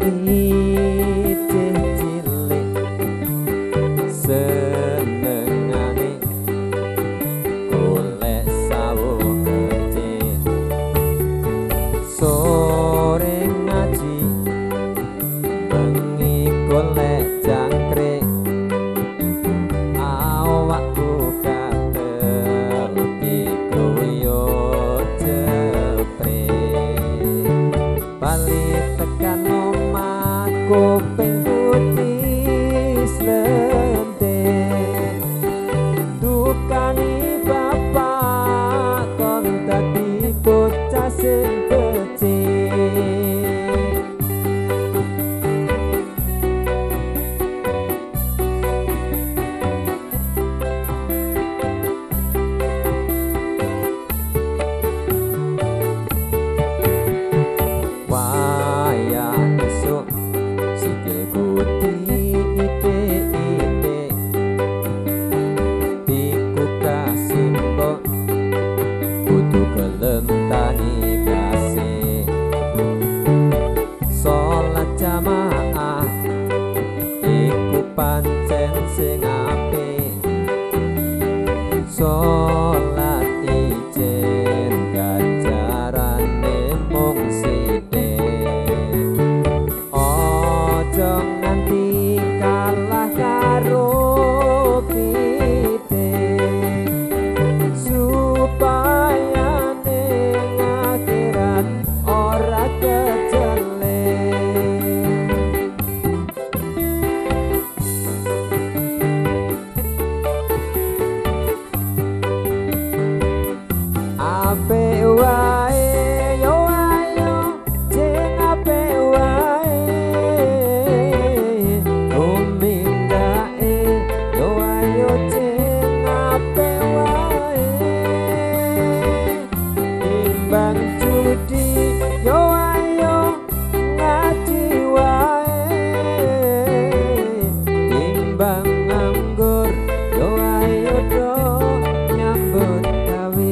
ijeh cilik senengane golek sawo kecil sore ngaji bengi golek jangkrik awakku katel dikroyo jepret bali tekan omah kuping putih slentek dukani bapak kon dadi bocah sing becik wayah esuk sikilku diitik-itik diku kasimpok kudu gelem tani kasih sholat jamaah iku pancen sing apik sholat ijen ganjarane mung sithik ojo nganti kalah karo pitik supaya ning akhirat ora kejelek apik wae yo ayo jeng apik wae umindake yo ayo jeng apik wae timbang judi yo ayo ngaji wae timbang nganggur yo ayo do nyambut gawe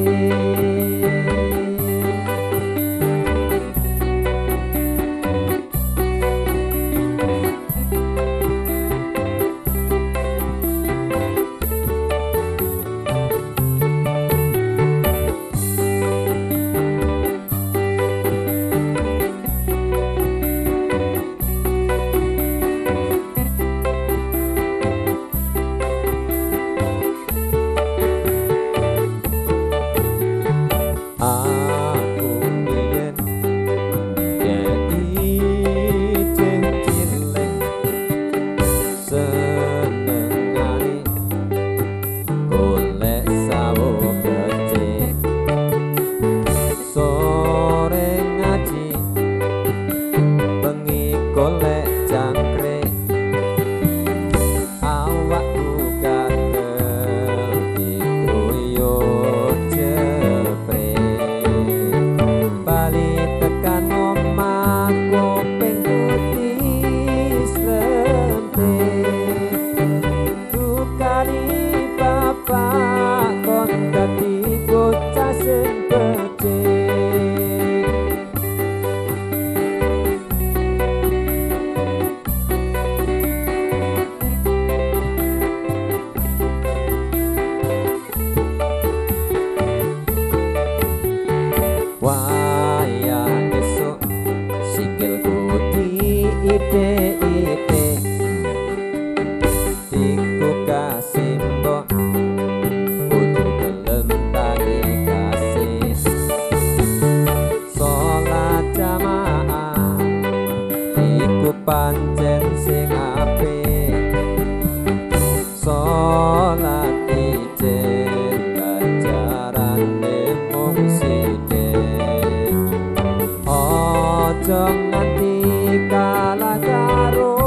aku biyen jadi ijeh cilik senengane golek sawo kecil sore ngaji bengi golek jangkrik awakku gatel dikroyo bali tekan omah kuping putih slentek dukani bapak kon dadi bocah sing becik wayah esuk sikilku diitik-itik diku kasimpok kudu gelem tani kasih sholat jamaah iku pancen sing apik sholat ijen ganjarane mung sithik ojo nganti kalah karo